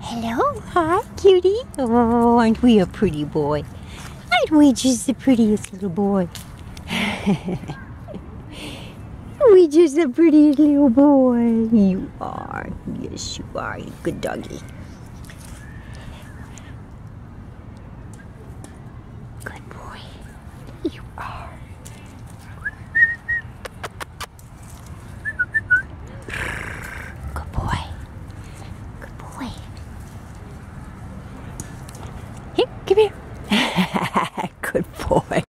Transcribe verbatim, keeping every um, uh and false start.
Hello, hi, cutie. Oh, aren't we a pretty boy? Aren't we just the prettiest little boy? We just the prettiest little boy. You are. Yes, you are. You good doggy. Good boy. You are. Good boy. Good boy. Here, come here. Good boy.